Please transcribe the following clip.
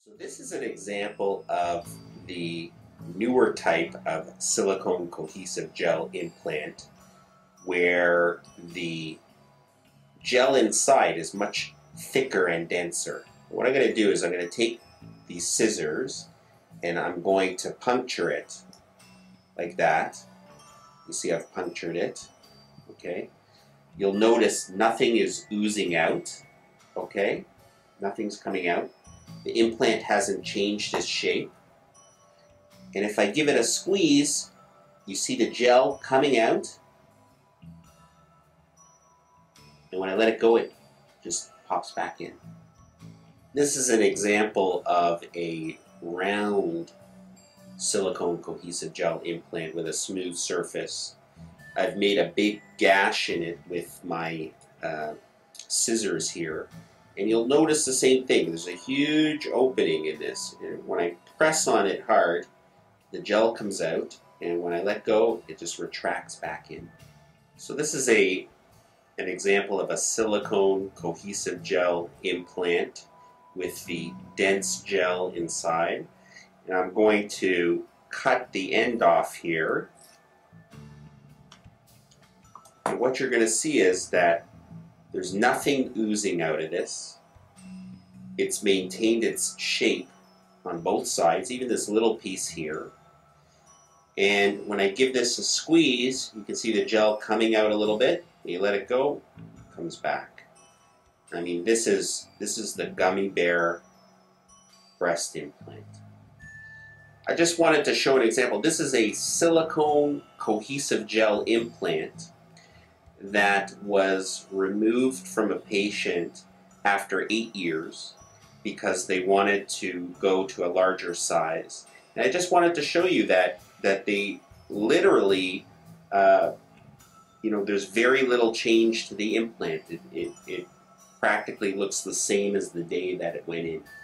So this is an example of the newer type of silicone cohesive gel implant where the gel inside is much thicker and denser. What I'm going to do is I'm going to take these scissors and I'm going to puncture it like that. You see I've punctured it. Okay. You'll notice nothing is oozing out. Okay. Nothing's coming out. The implant hasn't changed its shape. And if I give it a squeeze, you see the gel coming out. And when I let it go, it just pops back in. This is an example of a round silicone cohesive gel implant with a smooth surface. I've made a big gash in it with my scissors here. And you'll notice the same thing. There's a huge opening in this. And when I press on it hard, the gel comes out. And when I let go, it just retracts back in. So this is an example of a silicone cohesive gel implant with the dense gel inside. And I'm going to cut the end off here. And what you're going to see is that there's nothing oozing out of this. It's maintained its shape on both sides, even this little piece here. And when I give this a squeeze, you can see the gel coming out a little bit. You let it go, it comes back. I mean, this is the Gummy Bear breast implant. I just wanted to show an example. This is a silicone cohesive gel implant that was removed from a patient after 8 years because they wanted to go to a larger size. And I just wanted to show you that they literally, there's very little change to the implant. It practically looks the same as the day that it went in.